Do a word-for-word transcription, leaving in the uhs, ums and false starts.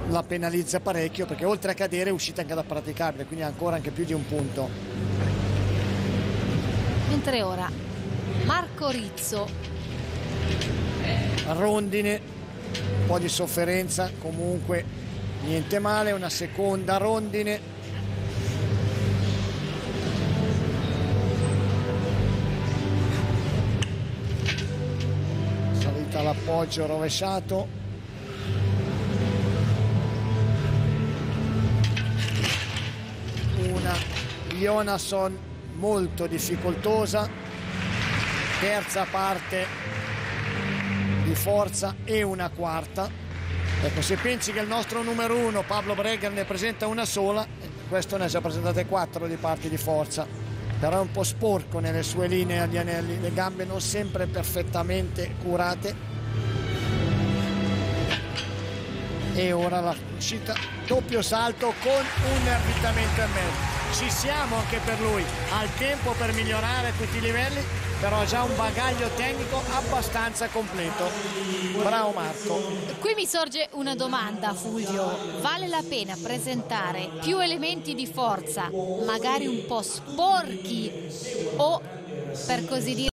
la penalizza parecchio, perché oltre a cadere è uscita anche da praticabile, quindi ancora anche più di un punto. Mentre ora Marco Rizzo, rondine, un po' di sofferenza, comunque niente male, una seconda rondine. Salita all'appoggio rovesciato. Una Jonasson molto difficoltosa, terza parte di forza e una quarta. Ecco, se pensi che il nostro numero uno Pablo Breger ne presenta una sola, questo ne ha già presentate quattro di parti di forza, però è un po' sporco nelle sue linee agli anelli, le gambe non sempre perfettamente curate. E ora la uscita doppio salto con un avvitamento e mezzo. Ci siamo anche per lui, ha il tempo per migliorare a tutti i livelli, però ha già un bagaglio tecnico abbastanza completo. Bravo Marco. Qui mi sorge una domanda, Fulvio: vale la pena presentare più elementi di forza, magari un po' sporchi o, per così dire,